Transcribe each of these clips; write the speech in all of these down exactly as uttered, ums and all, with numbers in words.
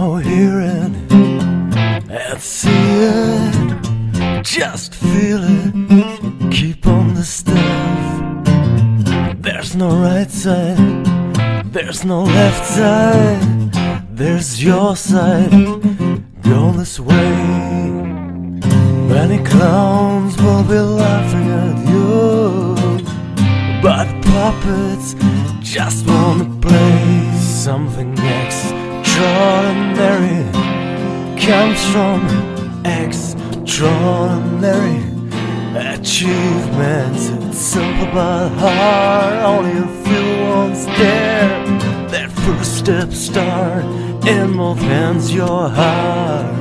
Now hear it and see it, just feel it, keep on the stuff. There's no right side, there's no left side, there's your side, go this way. Many clowns will be laughing at you, but puppets just wanna play. Something extraordinary comes from extraordinary achievements. It's simple but hard, only a few ones dare. That first step start, in both hands your heart.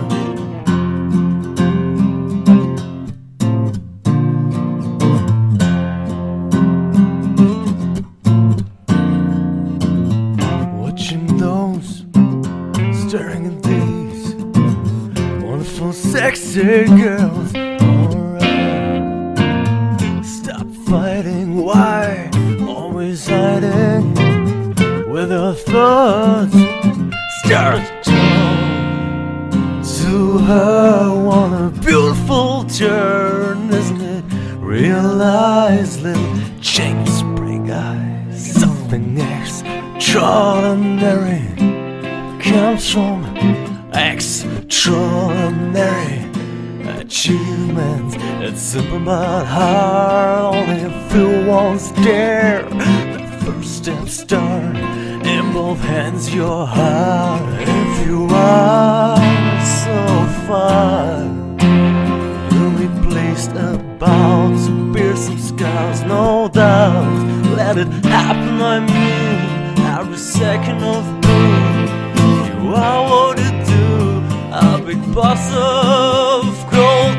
Staring at these wonderful sexy girls. Alright, stop fighting, why always hiding with your thoughts? Start to her, want a beautiful turn, isn't it? Realize little chain spring eyes, something extraordinary comes from extraordinary achievements. It's simple but hard, only a few ones dare. The first step start, in both hands your heart. If you are so far, you'll be placed about to bear some scars, no doubt. Let it happen, I mean, every second of blue. I want to do a big boss of gold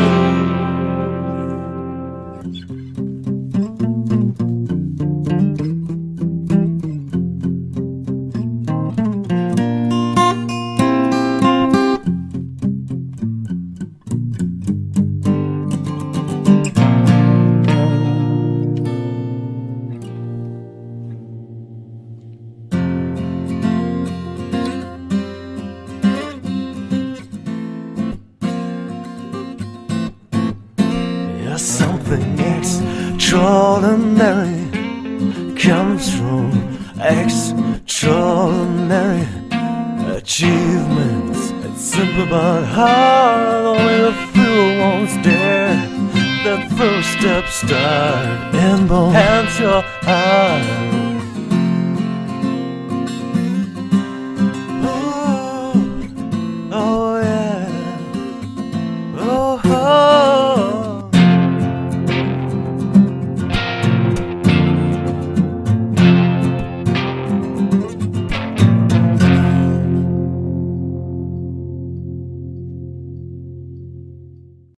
Something extraordinary comes from extraordinary achievements. It's simple but hard, only a few ones dare. That first step start, in both hands your heart.